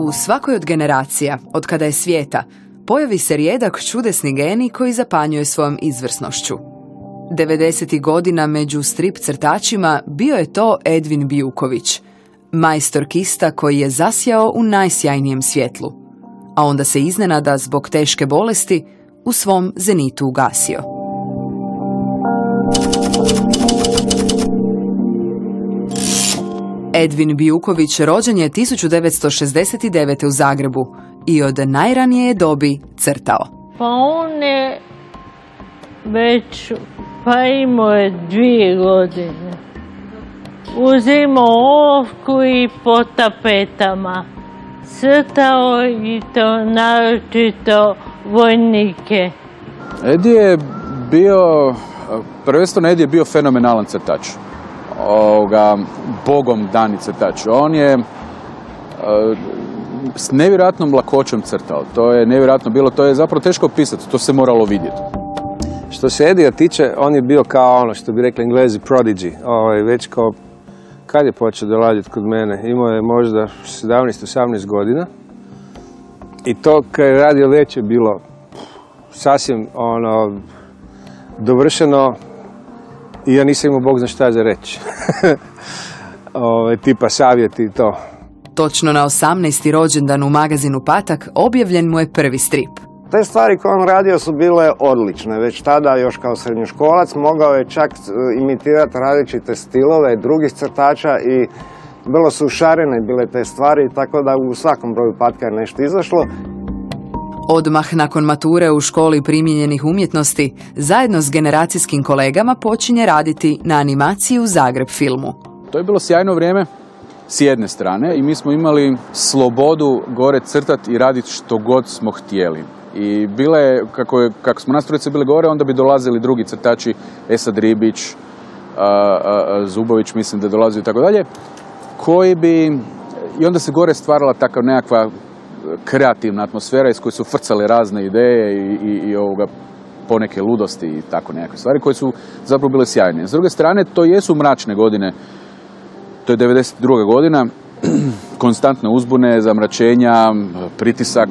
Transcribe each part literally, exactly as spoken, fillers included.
U svakoj od generacija, od kada je svijeta, pojavi se rijedak čudesni genij koji zapanjuje svojom izvrsnošću. devedesetih godina među strip crtačima bio je to Edvin Bijuković, majstor kista koji je zasjao u najsjajnijem svjetlu, a onda se iznenada zbog teške bolesti u svom zenitu ugasio. Edvin Bijuković rođen je tisuću devetsto šezdeset devete. u Zagrebu i od najranije dobi crtao. Pa on je već, pa imao je dvije godine. Uzimao olovku i po tapetama crtao i to naročito vojnike. Edi je bio, prvenstveno Edi je bio fenomenalan crtač. Ovoga, bogom dani crtač. On je uh, s nevjerojatnom lakoćom crtao. To je nevjerojatno bilo, to je zapravo teško opisati, to se moralo vidjeti. Što se Edija tiče, on je bio kao ono što bi rekli Englezi prodigy. Ovaj, već kao, kad je počeo dolaziti kod mene? Imao je možda sedamnaest osamnaest godina. I to kad je radio već je bilo sasvim ono, dovršeno. I ja nisam imao bog zna šta za reći. Ove, tipa savjeti i to. Točno na osamnaesti rođendan u magazinu Patak objavljen mu je prvi strip. Te stvari koje on radio su bile odlične. Već tada, još kao srednjoškolac, mogao je čak imitirati različite stilove drugih crtača i bilo su šarene bile te stvari, tako da u svakom broju Patka je nešto izašlo. Odmah nakon mature u školi primijenjenih umjetnosti, zajedno s generacijskim kolegama počinje raditi na animaciji u Zagreb filmu. To je bilo sjajno vrijeme s jedne strane i mi smo imali slobodu gore crtati i raditi što god smo htjeli. I bile, kako, je, kako smo nas trojice bili gore, onda bi dolazili drugi crtači, Esad Ribić, a, a, Zubović, mislim da dolazio i tako dalje, koji bi, i onda se gore stvarala takva nekakva kreativna atmosfera iz koje su frcale razne ideje i, i, i ovoga, poneke ludosti i tako nekakve stvari koje su zapravo bile sjajne. S druge strane, to jesu mračne godine, to je devedeset druga godina, konstantne uzbune, zamračenja, pritisak.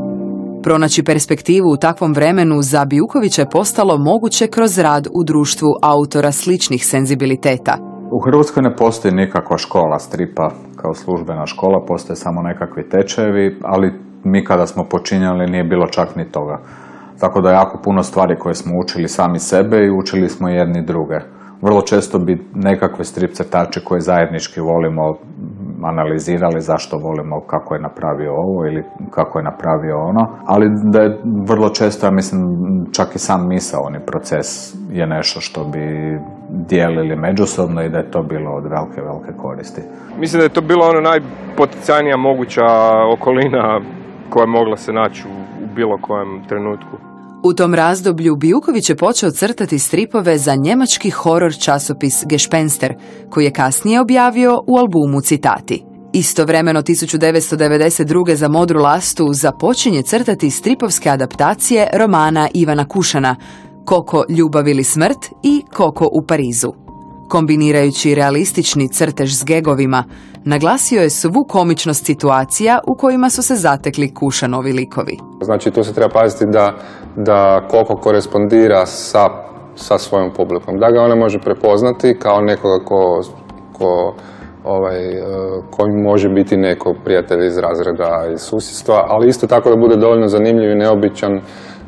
Pronaći perspektivu u takvom vremenu za Bijukovića je postalo moguće kroz rad u društvu autora sličnih senzibiliteta. U Hrvatskoj ne postoji nikakva škola stripa kao službena škola, postoje samo nekakvi tečajevi, ali mi kada smo počinjali nije bilo čak ni toga. Tako da jako puno stvari koje smo učili sami sebe i učili smo jedni druge. Vrlo često bi nekakve strip crtači koje zajednički volimo analizirali zašto volimo kako je napravio ovo ili kako je napravio ono, ali da je vrlo često, ja mislim, čak i sam misaoni proces je nešto što bi dijelili međusobno i da je to bilo od velike, velike koristi. Mislim da je to bila ono najpoticajnija moguća okolina koja je mogla se naći u, u bilo kojem trenutku. U tom razdoblju Bijuković je počeo crtati stripove za njemački horor časopis Gespenster, koji je kasnije objavio u albumu Citati. Istovremeno tisuću devetsto devedeset druge za Modru lastu započinje crtati stripovske adaptacije romana Ivana Kušana, Koko, ljubav ili smrt i Koko u Parizu. Kombinirajući realistični crtež s gegovima, naglasio je svu komičnost situacija u kojima su se zatekli Kušanovi likovi. Znači tu se treba paziti da, da Koko korespondira sa, sa svojom publikom, da ga ona može prepoznati kao nekoga ko, ko, ovaj, koji može biti neko prijatelj iz razreda, iz susjedstva, ali isto tako da bude dovoljno zanimljiv i neobičan,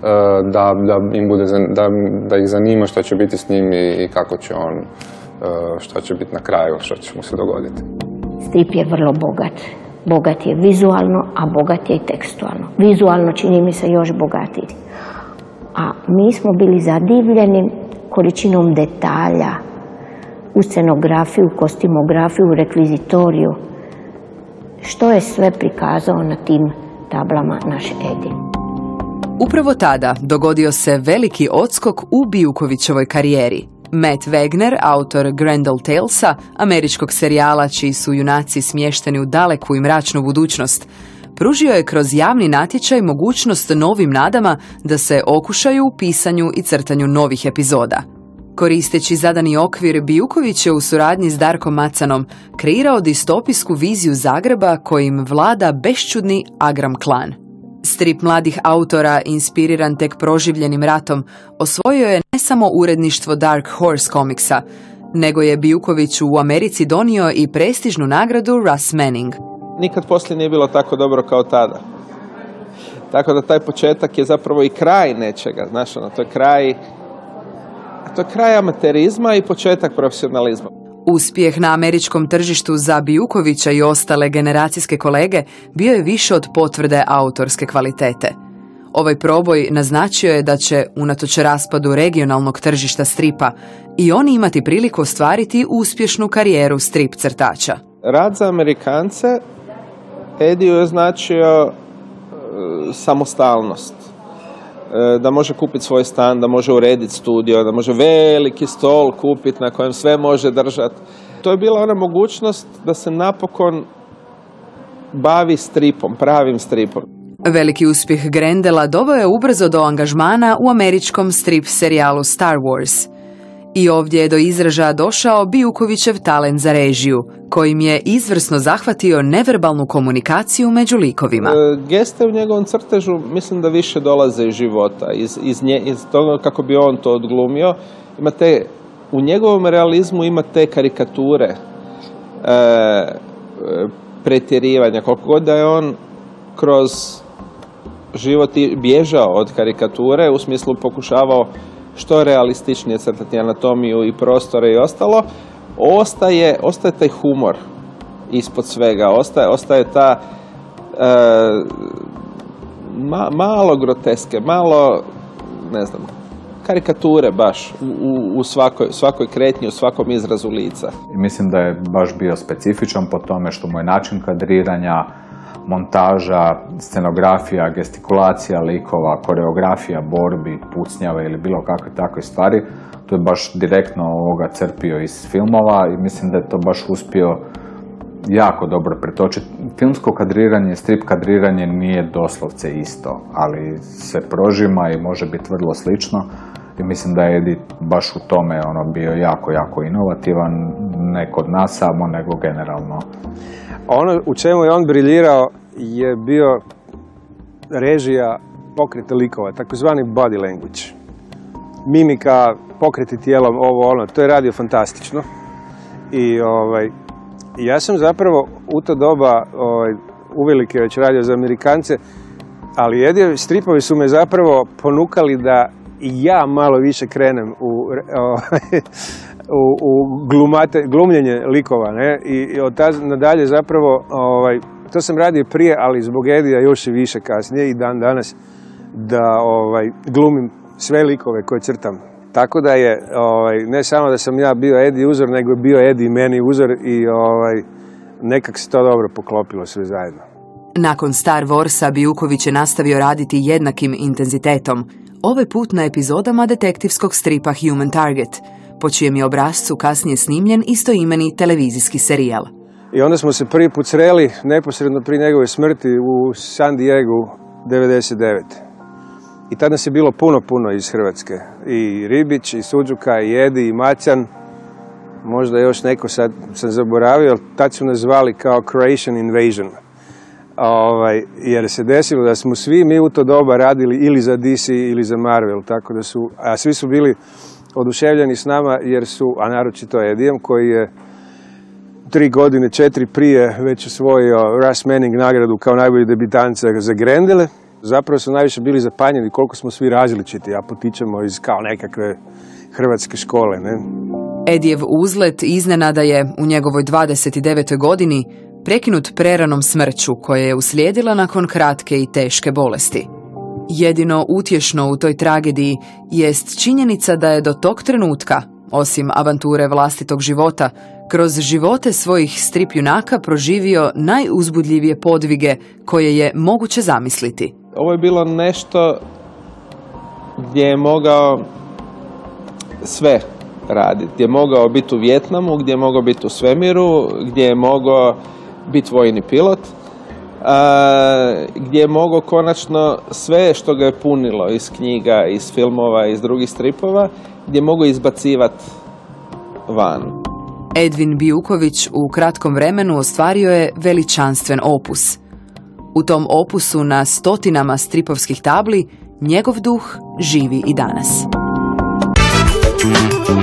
da, da, im bude, da, da ih zanima što će biti s njim i, i kako će on, što će biti na kraju, što će mu se dogoditi. Strip je vrlo bogat. Bogat je vizualno, a bogat je i tekstualno. Vizualno čini mi se još bogatiji. A mi smo bili zadivljeni količinom detalja u scenografiju, kostimografiju, rekvizitoriju. Što je sve prikazao na tim tablama naš Edi. Upravo tada dogodio se veliki odskok u Bijukovićevoj karijeri. Matt Wegner, autor Grendel Talesa, američkog serijala čiji su junaci smješteni u daleku i mračnu budućnost, pružio je kroz javni natječaj mogućnost novim nadama da se okušaju u pisanju i crtanju novih epizoda. Koristeći zadani okvir, Bijuković je u suradnji s Darkom Macanom kreirao distopijsku viziju Zagreba kojim vlada bešćudni Agram klan. Strip mladih autora, inspiriran tek proživljenim ratom, osvojio je ne samo uredništvo Dark Horse komiksa, nego je Bijuković u Americi donio i prestižnu nagradu Russ Manning. Nikad poslije nije bilo tako dobro kao tada. Tako da taj početak je zapravo i kraj nečega, znaš, ono, to je kraj, to je kraj amaterizma i početak profesionalizma. Uspjeh na američkom tržištu za Bijukovića i ostale generacijske kolege bio je više od potvrde autorske kvalitete. Ovaj proboj naznačio je da će, unatoč raspadu regionalnog tržišta stripa, i oni imati priliku ostvariti uspješnu karijeru strip crtača. Rad za Amerikance Ediju je značio e, samostalnost. E, da može kupiti svoj stan, da može urediti studio, da može veliki stol kupiti na kojem sve može držati. To je bila ona mogućnost da se napokon bavi stripom, pravim stripom. Veliki uspjeh Grendela doveo je ubrzo do angažmana u američkom strip serijalu Star Wars. I ovdje je do izražaja došao Bijukovićev talent za režiju, kojim je izvrsno zahvatio neverbalnu komunikaciju među likovima. E, geste u njegovom crtežu mislim da više dolaze iz života, iz, iz, nje, iz toga kako bi on to odglumio. Ima te, u njegovom realizmu ima te karikature, e, pretjerivanja, koliko god da je on kroz život bježao od karikature, u smislu pokušavao što realističnije crtati anatomiju i prostore i ostalo, ostaje, ostaje taj humor ispod svega, ostaje, ostaje ta e, ma, malo groteske, malo, ne znam, karikature baš u, u, u svakoj, svakoj kretnji, u svakom izrazu lica. I mislim da je baš bio specifičan po tome što mu je način kadriranja, montaža, scenografija, gestikulacija likova, koreografija, borbi, pucnjave ili bilo kakve takve stvari, to je baš direktno ovoga crpio iz filmova i mislim da je to baš uspio jako dobro pretočiti. Filmsko kadriranje, strip kadriranje nije doslovce isto, ali se prožima i može biti vrlo slično i mislim da je Edi baš u tome ono bio jako, jako inovativan, ne kod nas samo, nego generalno. Ono u čemu je on briljirao je bio režija pokreta likova, takozvani body language. Mimika, pokreti tijelom, ovo ono, to je radio fantastično. I ovaj, ja sam zapravo u to doba ovaj, uvelike već radio za Amerikance, ali Edijevi stripovi su me zapravo ponukali da i ja malo više krenem u, ovaj, u, u glumate, glumljenje likova, ne? I, i od tada nadalje zapravo, ovaj, to sam radio prije, ali zbog Edija još i više kasnije i dan danas, da ovaj, glumim sve likove koje crtam. Tako da je, ovaj, ne samo da sam ja bio Edi uzor, nego je bio Edi meni uzor i ovaj, nekak se to dobro poklopilo sve zajedno. Nakon Star Warsa Bijuković je nastavio raditi jednakim intenzitetom, ovaj put na epizodama detektivskog stripa Human Target, po čijem je obrascu kasnije snimljen istoimeni televizijski serijal. I onda smo se prvi put sreli neposredno prije njegove smrti u San Diegu devedeset devete. I tad nas je bilo puno, puno iz Hrvatske. I Ribić, i Suđuka, i Edi, i Macan. Možda još neko sad sam zaboravio, ali tad su nas zvali kao Croatian Invasion. Ovaj, jer se desilo da smo svi mi u to doba radili ili za D C ili za Marvel. Tako da su, a svi su bili oduševljeni s nama jer su, a naročito Edijem koji je tri godine, četiri prije već osvojio Russ Manning nagradu kao najbolji debitant za Grendele. Zapravo su najviše bili zapanjeni koliko smo svi različiti, a potičemo iz kao nekakve hrvatske škole. Ne? Edijev uzlet iznenada je u njegovoj dvadeset devetoj godini prekinut preranom smrću koja je uslijedila nakon kratke i teške bolesti. Jedino utješno u toj tragediji jest činjenica da je do tog trenutka, osim avanture vlastitog života, kroz živote svojih strip junaka proživio najuzbudljivije podvige koje je moguće zamisliti. Ovo je bilo nešto gdje je mogao sve raditi. Gdje je mogao biti u Vijetnamu, gdje je mogao biti u svemiru, gdje je mogao biti vojni pilot. gdje je mogao konačno sve što ga je punilo iz knjiga, iz filmova, iz drugih stripova, gdje je mogao izbacivati van. Edvin Bijuković u kratkom vremenu ostvario je veličanstven opus. U tom opusu na stotinama stripovskih tabli njegov duh živi i danas.